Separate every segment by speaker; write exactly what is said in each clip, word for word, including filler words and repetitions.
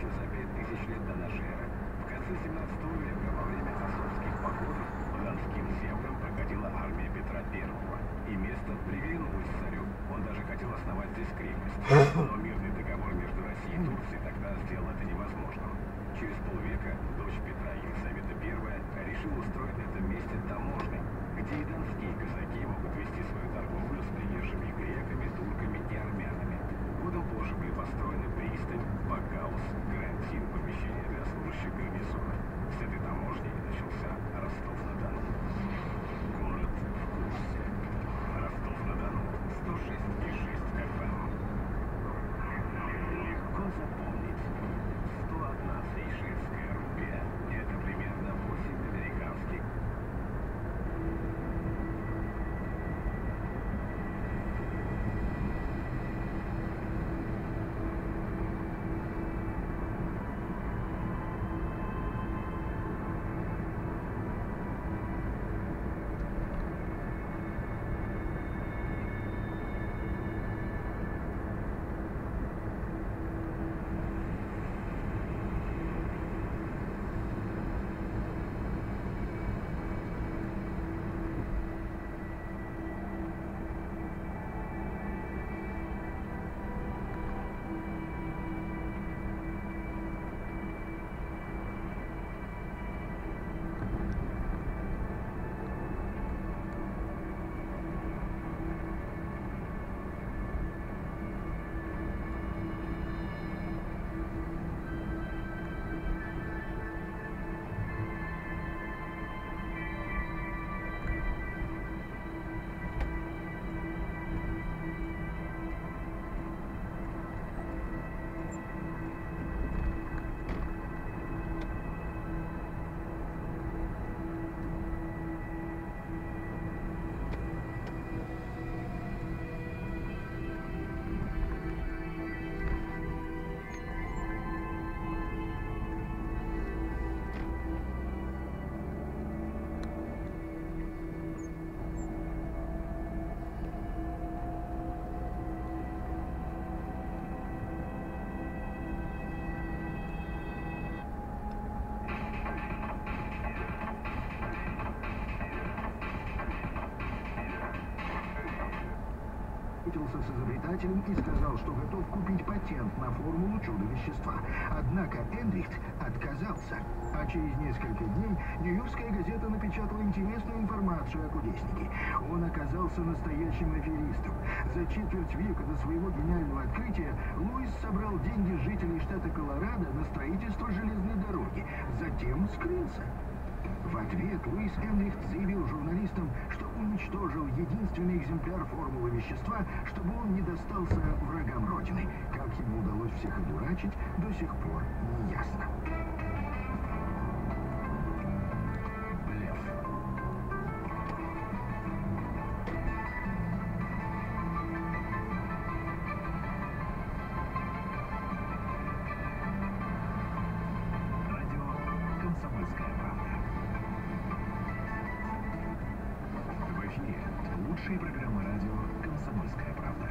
Speaker 1: еще за пять тысяч лет до нашей эры. В конце семнадцатого века во время асовских походов по донским землям проходила армия Петра Первого, и место приглянулось царю. Он даже хотел основать здесь крепость. Но мирный договор между Россией и Турцией тогда сделал это невозможным. Через полвека дочь Петра, Елизавета Первая, решила устроить на этом месте таможню, где и донские казаки могут вести свою торговлю с приезжими греками, турками и армянами. Годом позже были построены пристань, бакаус, карантин, помещения для служащих гарнизона. С этой таможни начался Ростов-на-Дону. Город в курсе. Ростов-на-Дону, сто шесть и шесть эф эм. Легко запомнить. сто одна сейшельская рупия. Это примерно восемь американских.
Speaker 2: С изобретателем и сказал, что готов купить патент на формулу чудо-вещества. Однако Эндрихт отказался. А через несколько дней Нью-Йоркская газета напечатала интересную информацию о кудеснике. Он оказался настоящим аферистом. За четверть века до своего гениального открытия Луис собрал деньги жителей штата Колорадо на строительство железной дороги. Затем скрылся. В ответ Луис Эндрихт заявил журналистам, что уничтожил единственный экземпляр формулы вещества, чтобы он не достался врагам Родины. Как ему удалось всех одурачить, до сих пор не ясно. Блеф.
Speaker 1: Радио «Комсомольская правда». Лучшие программы радио «Комсомольская правда».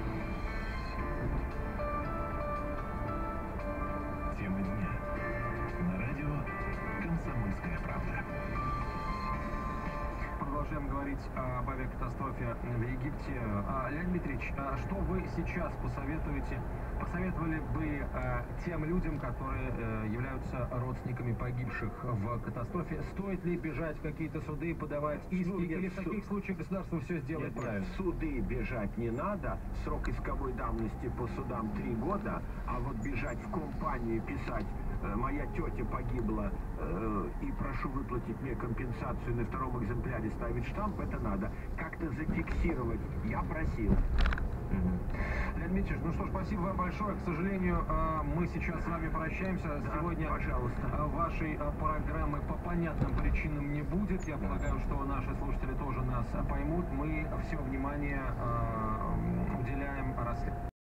Speaker 1: Тема дня. На радио «Комсомольская правда».
Speaker 3: Продолжаем говорить об авиакатастрофе в Египте. А, Леонид Дмитриевич, а что вы сейчас посоветуете, посоветовали бы а, тем людям, которые а, являются родственниками погибших в катастрофе? Стоит ли бежать в какие-то суды, подавать иски,
Speaker 4: Ну,
Speaker 3: или в
Speaker 4: суд.
Speaker 3: таких случаях государство все сделает
Speaker 4: Нет,
Speaker 3: правильно?
Speaker 4: в суды бежать не надо. Срок исковой давности по судам три года. А вот бежать в компанию и писать: моя тетя погибла э, и прошу выплатить мне компенсацию, на втором экземпляре ставить штамп, это надо. Как-то зафиксировать. Я просил.
Speaker 3: Леонид Дмитриевич, ну что ж, спасибо вам большое. К сожалению, мы сейчас с вами прощаемся.
Speaker 4: Да,
Speaker 3: Сегодня,
Speaker 4: пожалуйста,
Speaker 3: вашей программы по понятным причинам не будет. Я полагаю, что наши слушатели тоже нас поймут. Мы все внимание уделяем расследованию.